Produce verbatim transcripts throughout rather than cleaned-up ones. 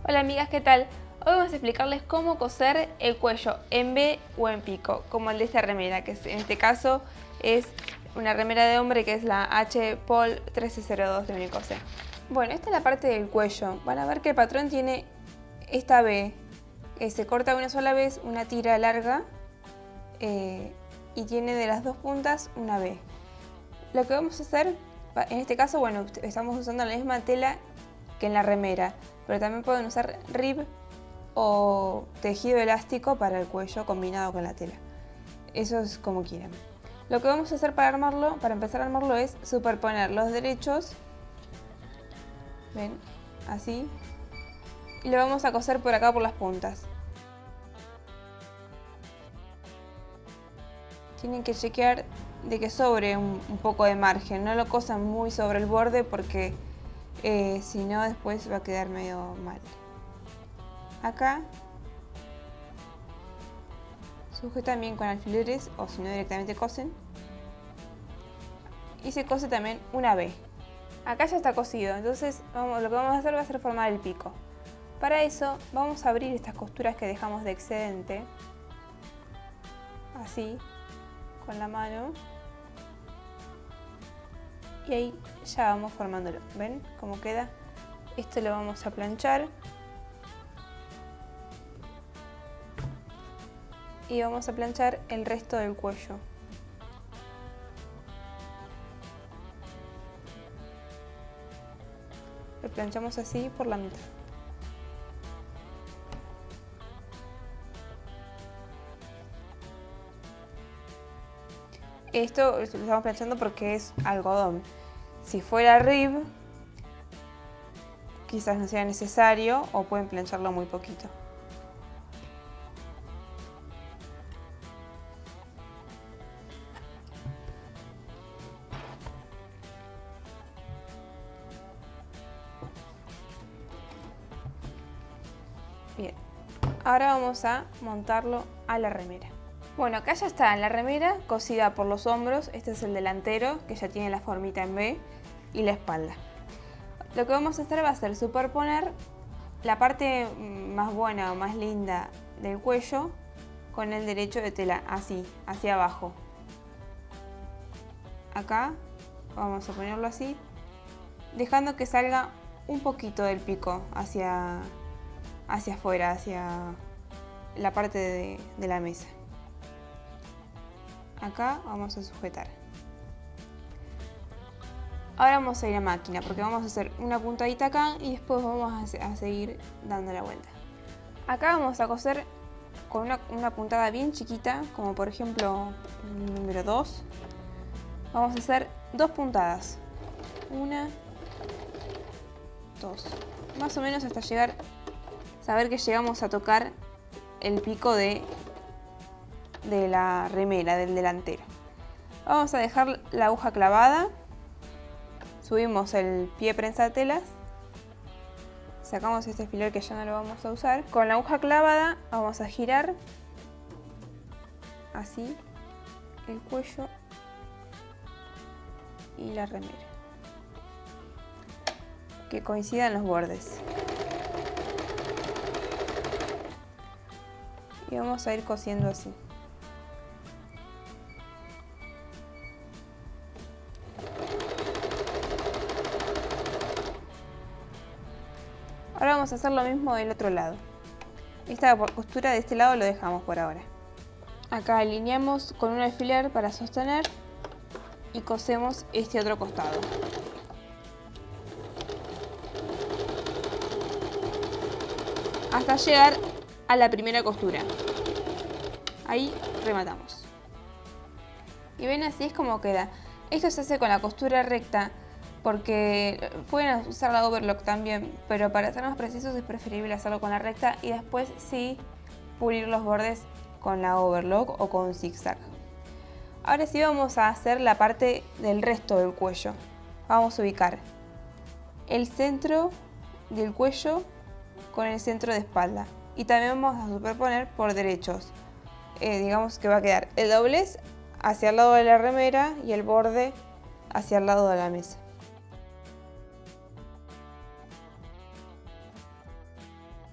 Hola amigas, ¿qué tal? Hoy vamos a explicarles cómo coser el cuello en V o en pico, como el de esta remera, que en este caso es una remera de hombre que es la H Paul trece cero dos de Unicose. Bueno, esta es la parte del cuello. Van a ver que el patrón tiene esta V, que se corta una sola vez, una tira larga eh, y tiene de las dos puntas una V. Lo que vamos a hacer, en este caso, bueno, estamos usando la misma tela que en la remera, pero también pueden usar rib o tejido elástico para el cuello combinado con la tela. Eso es como quieran. Lo que vamos a hacer para armarlo, para empezar a armarlo, es superponer los derechos, ven, así, y lo vamos a coser por acá por las puntas. Tienen que chequear de que sobre un, un poco de margen, no lo cosan muy sobre el borde porque eh, si no después va a quedar medio mal. Acá sujetan bien con alfileres o si no directamente cosen. Y se cose también una V. Acá ya está cosido, entonces vamos, lo que vamos a hacer va a ser formar el pico. Para eso vamos a abrir estas costuras que dejamos de excedente, así, con la mano. Y ahí ya vamos formándolo. ¿Ven cómo queda? Esto lo vamos a planchar. Y vamos a planchar el resto del cuello. Lo planchamos así por la mitad. Esto lo estamos planchando porque es algodón. Si fuera rib, quizás no sea necesario o pueden plancharlo muy poquito. Bien, ahora vamos a montarlo a la remera. Bueno, acá ya está la remera cosida por los hombros. Este es el delantero, que ya tiene la formita en V, y la espalda. Lo que vamos a hacer va a ser superponer la parte más buena o más linda del cuello con el derecho de tela, así, hacia abajo. Acá vamos a ponerlo así, dejando que salga un poquito del pico hacia, hacia afuera, hacia la parte de, de la mesa. Acá vamos a sujetar. Ahora vamos a ir a máquina porque vamos a hacer una puntadita acá y después vamos a, a seguir dando la vuelta. Acá vamos a coser con una, una puntada bien chiquita, como por ejemplo número dos. Vamos a hacer dos puntadas. Una, dos. Más o menos hasta llegar, saber que llegamos a tocar el pico de de la remera, del delantero. Vamos a dejar la aguja clavada, subimos el pie prensatelas, sacamos este alfiler que ya no lo vamos a usar. Con la aguja clavada vamos a girar así el cuello y la remera, que coincidan los bordes. Y vamos a ir cosiendo así. Ahora vamos a hacer lo mismo del otro lado. Esta costura de este lado lo dejamos por ahora. Acá alineamos con un alfiler para sostener y cosemos este otro costado. Hasta llegar a la primera costura. Ahí rematamos. Y ven, así es como queda. Esto se hace con la costura recta, porque pueden usar la overlock también, pero para ser más precisos es preferible hacerlo con la recta y después sí pulir los bordes con la overlock o con zigzag. Ahora sí vamos a hacer la parte del resto del cuello. Vamos a ubicar el centro del cuello con el centro de espalda y también vamos a superponer por derechos. Eh, digamos que va a quedar el doblez hacia el lado de la remera y el borde hacia el lado de la mesa.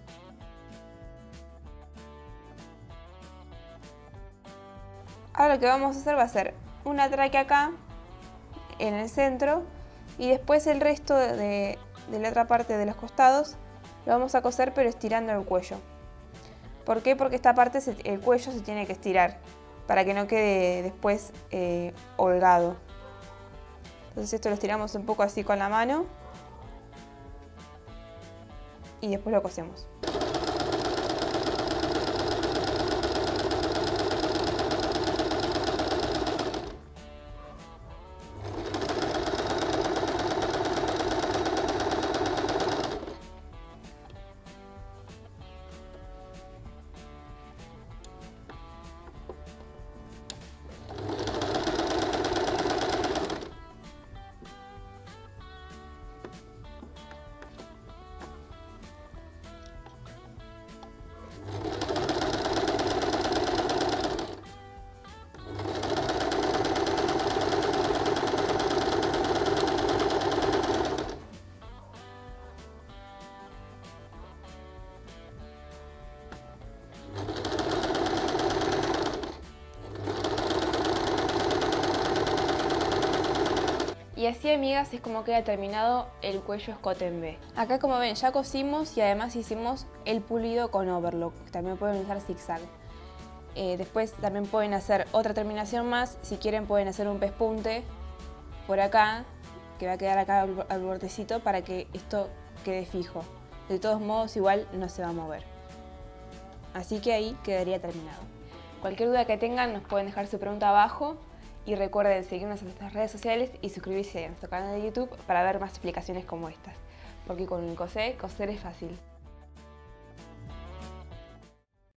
Ahora lo que vamos a hacer va a ser una tráquea acá, en el centro, y después el resto de, de la otra parte de los costados lo vamos a coser, pero estirando el cuello. ¿Por qué? Porque esta parte, se, el cuello se tiene que estirar para que no quede después eh, holgado. Entonces esto lo estiramos un poco así con la mano y después lo cosemos. Y así, amigas, es como queda terminado el cuello escote en V. Acá, como ven, ya cosimos y además hicimos el pulido con overlock. También pueden usar zigzag. Eh, después también pueden hacer otra terminación más. Si quieren pueden hacer un pespunte por acá, que va a quedar acá al, al bordecito para que esto quede fijo. De todos modos, igual no se va a mover. Así que ahí quedaría terminado. Cualquier duda que tengan nos pueden dejar su pregunta abajo. Y recuerden seguirnos en nuestras redes sociales y suscribirse a nuestro canal de YouTube para ver más explicaciones como estas. Porque con el coser, coser es fácil.